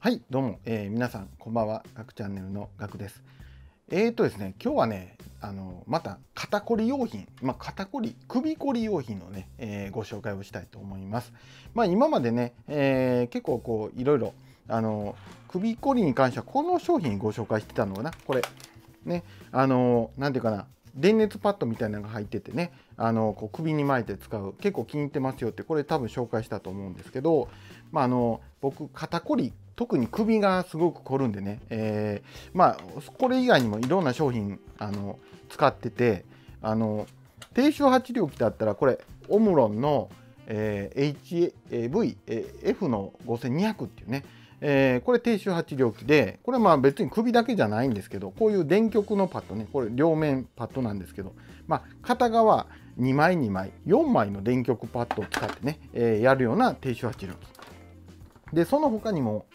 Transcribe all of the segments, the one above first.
はい、どうも、皆さん、こんばんは。ガクチャンネルのガクです。ですね、今日はね、また肩こり用品、肩こり、首こり用品のね、ご紹介をしたいと思います。今までね、結構こう、いろいろ、首こりに関しては、この商品ご紹介してたのかな、これ。ね、なんていうかな、電熱パッドみたいなのが入っててね、こう首に巻いて使う、結構気に入ってますよって、これ多分紹介したと思うんですけど、僕、肩こり、特に首がすごく凝るんでね、これ以外にもいろんな商品使ってて、低周波治療器だったら、これ、オムロンの、HV、F の5200っていうね、これ低周波治療器で、これは別に首だけじゃないんですけど、こういう電極のパッドね、これ両面パッドなんですけど、片側2枚2枚、4枚の電極パッドを使ってね、やるような低周波治療器。で、その他にも、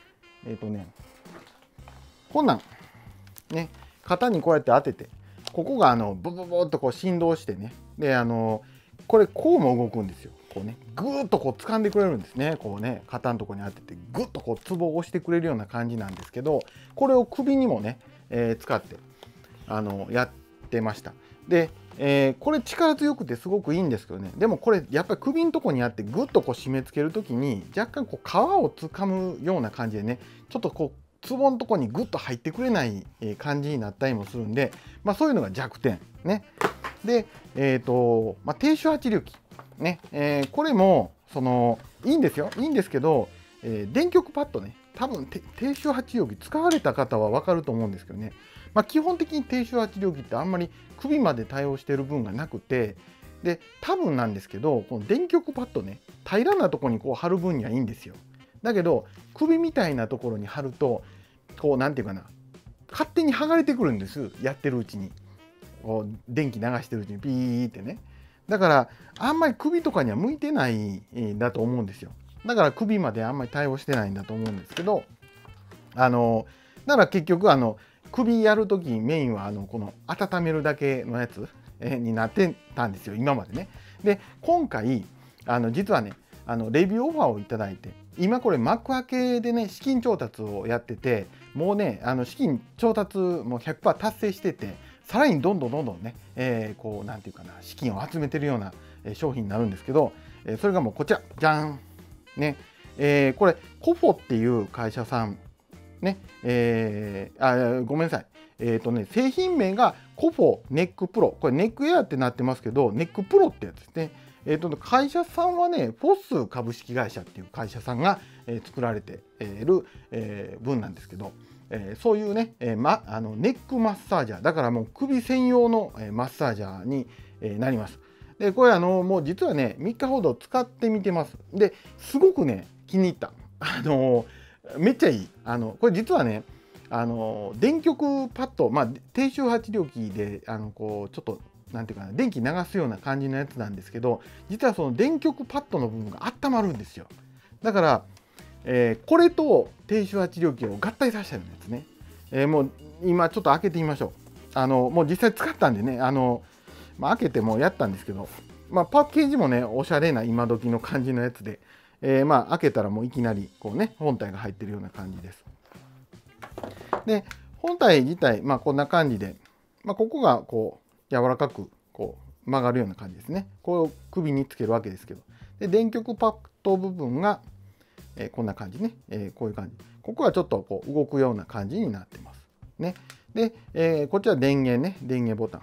こんなん、ね、肩にこうやって当てて、ここがブブブっとこう振動してね、で、これこうも動くんですよ。こうね、ぐーっとこう掴んでくれるんですね。こうね、肩のところに当てて、ぐっとこうツボを押してくれるような感じなんですけど、これを首にもね、使ってやってました。で、これ力強くてすごくいいんですけどね、でもこれやっぱり首のとこにあってぐっとこう締め付けるときに若干こう皮を掴むような感じでね、ちょっとこうツボのとこにぐっと入ってくれない感じになったりもするんで、そういうのが弱点ね。で、低周波治療器ね、これもいいんですよ、いいんですけど、電極パッドね、多分低周波治療器使われた方は分かると思うんですけどね、基本的に低周波治療器ってあんまり首まで対応している分がなくて、で多分なんですけど、この電極パッドね、平らなところにこう貼る分にはいいんですよ。だけど首みたいなところに貼ると、こうなんていうかな、勝手に剥がれてくるんです、やってるうちに。こう電気流してるうちにピーってね。だからあんまり首とかには向いてないんだと思うんですよ。だから首まであんまり対応してないんだと思うんですけど、だから結局首やるときメインはこの温めるだけのやつになってたんですよ、今までね。で今回実はね、レビューオファーをいただいて、今これ幕開けでね資金調達をやってて、もうね資金調達も 100% 達成してて、さらにどんどんね、こうなんていうかな、資金を集めてるような商品になるんですけど、それがもうこちらじゃんね、これコフォっていう会社さんね、ごめんなさい。製品名がコフォネックプロ。これネックエアってなってますけど、ネックプロってやつですね。会社さんはね、フォス株式会社っていう会社さんが、作られている、分なんですけど、そういうね、ネックマッサージャー、だからもう首専用の、マッサージャーに、なります。で、これもう実はね、3日ほど使ってみてます。で、すごくね、気に入った。めっちゃいい。これ実はね、電極パッド、低周波治療器で、こう、ちょっと、なんていうかな、電気流すような感じのやつなんですけど、実はその電極パッドの部分が温まるんですよ。だから、これと低周波治療器を合体させたようなやつね。もう、今ちょっと開けてみましょう。もう実際使ったんでね、開けてもやったんですけど、パッケージもね、おしゃれな今時の感じのやつで、開けたらもういきなりこうね、本体が入ってるような感じです。で、本体自体、こんな感じで、ここがこう柔らかくこう曲がるような感じですね。こう首につけるわけですけど。で、電極パッド部分が、こんな感じね、こういう感じ。ここはちょっとこう動くような感じになってます。ね。で、こっちは電源ね、電源ボタン。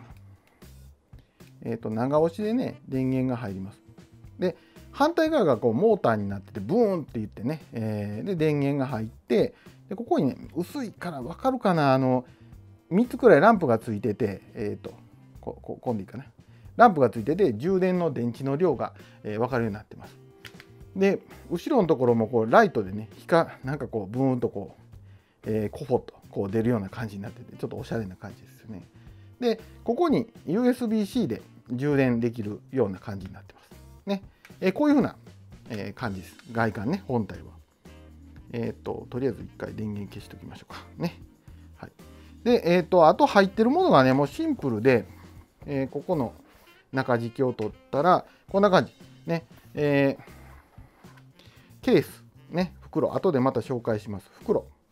長押しでね、電源が入ります。で、反対側がこうモーターになっててブーンって言ってね、で電源が入って、でここにね、薄いから分かるかな、3つくらいランプがついてて、今度いいかな、ランプがついてて充電の電池の量が、分かるようになってます。で後ろのところもこうライトでね、なんかこうブーンとこう、コフォッとこう出るような感じになってて、ちょっとおしゃれな感じですよね。でここに USB-C で充電できるような感じになってますね。こういうふうな感じです。外観ね、本体は。とりあえず一回電源消しておきましょうかね。はい。で、あと入ってるものがね、もうシンプルで、ここの中敷きを取ったら、こんな感じ。ね。ケース、ね、袋、後でまた紹介します。袋。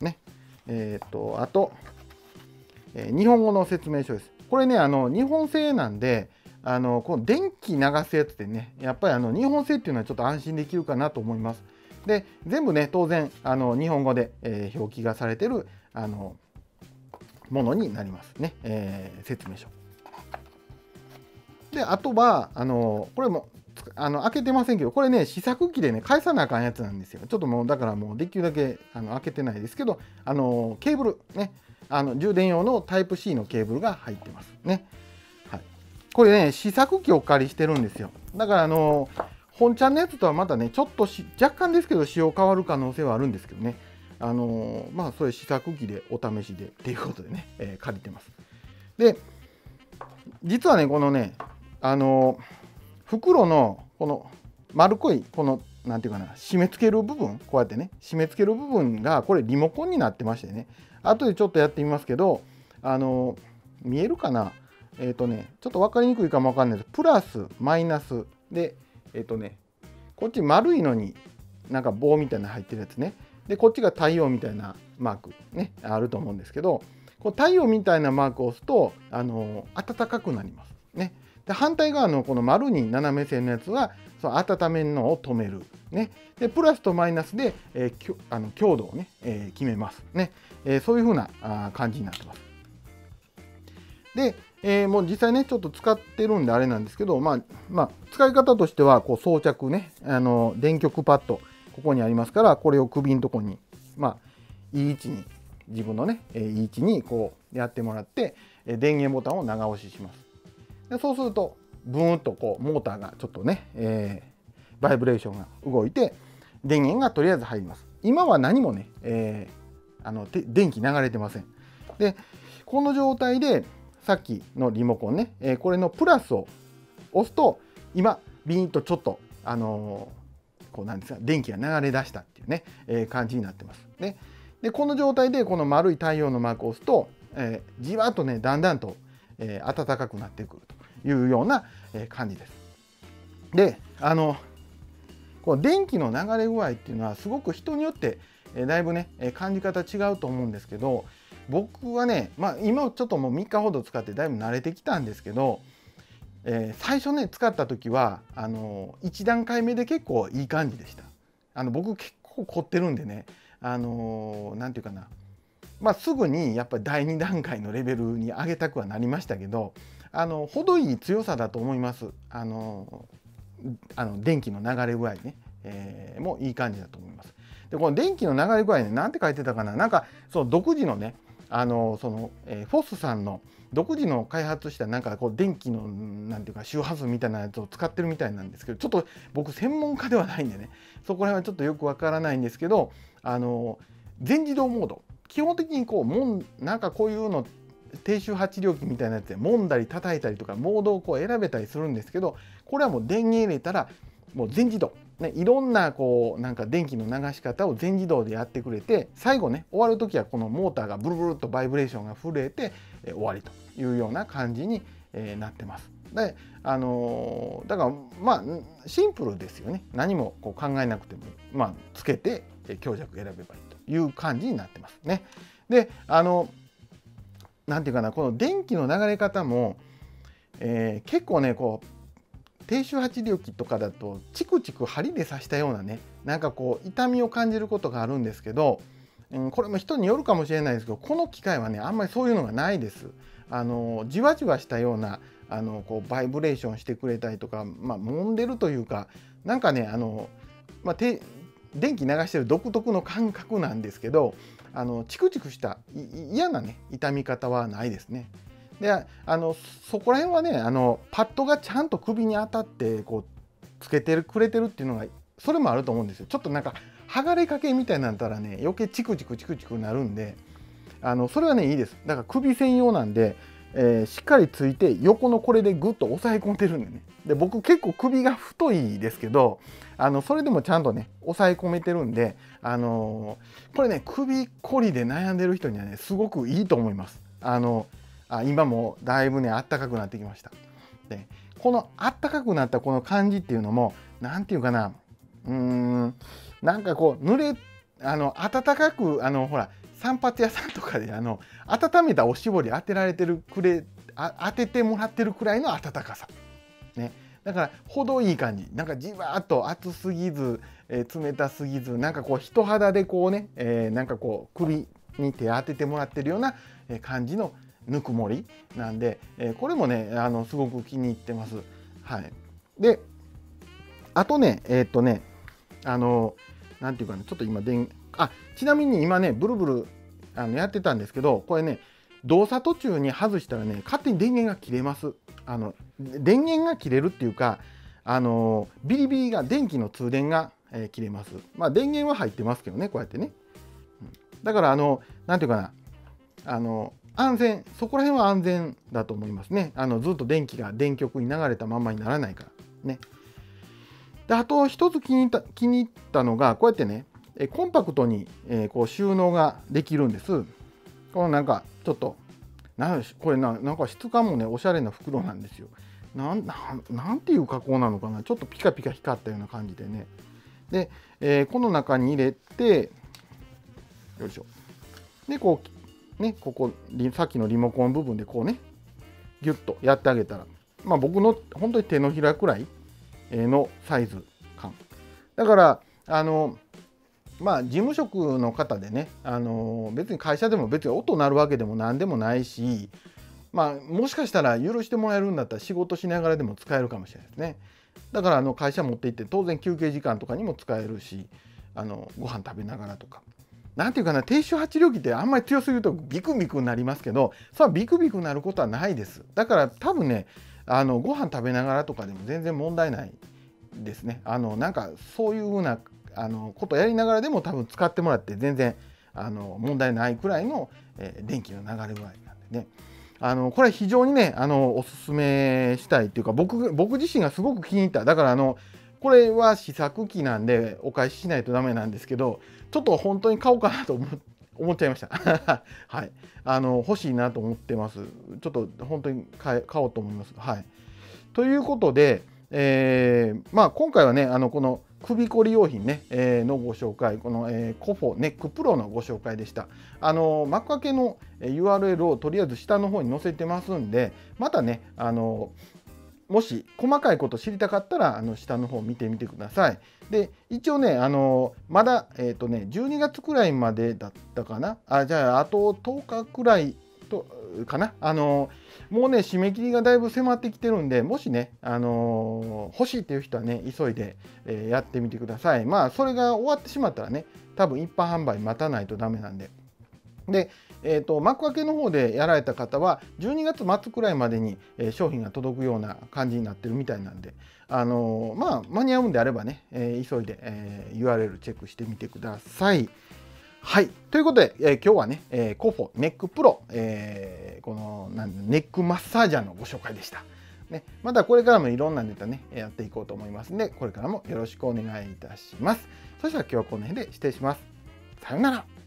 あと、日本語の説明書です。これね、日本製なんで、この電気流すやつでね、やっぱり日本製っていうのはちょっと安心できるかなと思います。で、全部ね、当然、日本語で、表記がされてる、ものになりますね、説明書。で、あとは、これも、開けてませんけど、これね、試作機でね、返さなあかんやつなんですよ。ちょっともう、だからもう、できるだけ開けてないですけど、ケーブル、ね、充電用のタイプ C のケーブルが入ってますね。はい、これね、試作機をお借りしてるんですよ。だから、本ちゃんのやつとはまたね、ちょっと若干ですけど、仕様変わる可能性はあるんですけどね。まあ、それ試作機でお試しでっていうことでね、借りてます。で、実はね、このね、袋のこの丸っこい、この、なんていうかな、締め付ける部分、こうやってね、締め付ける部分が、これリモコンになってましてね、後でちょっとやってみますけど、見えるかな、ちょっと分かりにくいかも分かんないです。プラス、マイナスで、こっち丸いのになんか棒みたいなの入ってるやつね。で、こっちが太陽みたいなマークね、あると思うんですけど、こう太陽みたいなマークを押すと、暖かくなりますね。で、反対側のこの丸に斜め線のやつは、その温めるのを止める。ね。で、プラスとマイナスで、強度をね、決めますね。そういう風な感じになってます。で、もう実際ね、ちょっと使ってるんであれなんですけど、使い方としては、こう装着ね、電極パッド、ここにありますから、これを首のとこに、いい位置に、自分のね、いい位置にこうやってもらって、電源ボタンを長押しします。でそうすると、ブーンとこうモーターがちょっとね、バイブレーションが動いて、電源がとりあえず入ります。今は何もね、電気流れてません。で、この状態で、さっきのリモコンね、これのプラスを押すと、今、ビーンとちょっと、こうなんですか、電気が流れ出したっていうね、感じになってます。で、この状態で、この丸い太陽のマークを押すと、じわっとね、だんだんと、暖かくなってくるというような、感じです。で、この電気の流れ具合っていうのは、すごく人によって、だいぶね、感じ方違うと思うんですけど、僕はね、今ちょっともう3日ほど使ってだいぶ慣れてきたんですけど、最初ね使った時は1段階目で結構いい感じでした。僕結構凝ってるんでね、なんていうかな、すぐにやっぱり第2段階のレベルに上げたくはなりましたけど、程いい強さだと思います。電気の流れ具合ね、もういい感じだと思います。で、この電気の流れ具合ね、なんて書いてたかな、なんかその独自のね、フォスさんの独自の開発したなんかこう電気のなんていうか周波数みたいなやつを使ってるみたいなんですけど、ちょっと僕専門家ではないんでね、そこら辺はちょっとよくわからないんですけど、全自動モード、基本的にこうなんかこういうの低周波治療器みたいなやつで揉んだり叩いたりとかモードをこう選べたりするんですけど、これはもう電源入れたらもう全自動、ね、いろんなこうなんか電気の流し方を全自動でやってくれて、最後ね終わる時はこのモーターがブルブルっとバイブレーションが震えて終わりというような感じになってます。で、だからシンプルですよね。何もこう考えなくてもつけて強弱選べばいいという感じになってますね。で、なんていうかな、この電気の流れ方も、結構ねこう低周波治療器とかだとチクチク針で刺したようなね、なんかこう痛みを感じることがあるんですけど、これも人によるかもしれないですけど、この機械はねあんまりそういうのがないです。じわじわしたようなこうバイブレーションしてくれたりとか、揉んでるというか、なんかね電気流してる独特の感覚なんですけど、チクチクした嫌なね痛み方はないですね。で、そこら辺はねパッドがちゃんと首に当たってこうつけてくれてるっていうのが、それもあると思うんですよ。ちょっとなんか剥がれかけみたいになったらね余計チクチクチクチクなるんで、それはねいいです。だから首専用なんで、しっかりついて横のこれでグッと押さえ込んでるんでね。で、僕結構首が太いですけど、それでもちゃんとね押さえ込めてるんで、これね首こりで悩んでる人にはねすごくいいと思います。今もだいぶねあったかくなってきました。で、このあったかくなったこの感じっていうのも、なんていうかな、なんかこう暖かくほら散髪屋さんとかで温めたおしぼり当ててもらってるくらいの温かさ、ね、だから程いい感じ、なんかじわーっと熱すぎず、冷たすぎず、なんかこう人肌でこうね、なんかこう首に手当ててもらってるような感じのぬくもりなんで、これもねすごく気に入ってます。はい、であとねなんていうかな、ちょっと今ちなみに今ねブルブルやってたんですけど、これね動作途中に外したらね勝手に電源が切れます。電源が切れるっていうかビリビリが電気の通電が、切れます。まあ電源は入ってますけどね、こうやってね。だからなんていうかな安全、そこら辺は安全だと思いますね。ずっと電気が電極に流れたままにならないからね。であと一つ気に入ったのがこうやってねコンパクトにこう収納ができるんです。このなんかちょっとこれなんか質感もねおしゃれな袋なんですよ。なんていう加工なのかな、ちょっとピカピカ光ったような感じでね。で、この中に入れてよいしょ。でこうねここさっきのリモコン部分でこうねギュッとやってあげたら、まあ僕の本当に手のひらくらいのサイズ感だからまあ事務職の方でね別に会社でも別に音鳴るわけでも何でもないし、まあもしかしたら許してもらえるんだったら仕事しながらでも使えるかもしれないですね。だから会社持って行って当然休憩時間とかにも使えるしご飯食べながらとか。なんていうかな、低周波治療器ってあんまり強すぎるとビクビクになりますけど、それはビクビクになることはないです。だから多分ねご飯食べながらとかでも全然問題ないですね。なんかそういうふうなことやりながらでも多分使ってもらって全然問題ないくらいの、電気の流れ具合なんでね。これ非常にねおすすめしたいっていうか僕自身がすごく気に入った。だからこれは試作機なんでお返ししないとダメなんですけど、ちょっと本当に買おうかなと思っちゃいました。はい、欲しいなと思ってます。ちょっと本当に買おうと思います。はい、ということで、まあ今回はねこの首こり用品ね、のご紹介、この、コフォネックプロのご紹介でした。幕開けの URL をとりあえず下の方に載せてますんで、またねもし細かいこと知りたかったら下の方見てみてください。で一応ねまだ12月くらいまでだったかな、じゃああと10日くらいかな、もうね締め切りがだいぶ迫ってきてるんで、もしね欲しいっていう人はね急いで、やってみてください。まあそれが終わってしまったらね多分一般販売待たないとダメなんで。で幕開けの方でやられた方は12月末くらいまでに商品が届くような感じになってるみたいなんで、まあ間に合うんであればね、急いで、URL チェックしてみてください。はい、ということで、今日はね、コフォネックプロ、このネックマッサージャーのご紹介でした。ね、またこれからもいろんなネタねやっていこうと思いますので、これからもよろしくお願いいたします。そしたら今日はこの辺で失礼します。さようなら。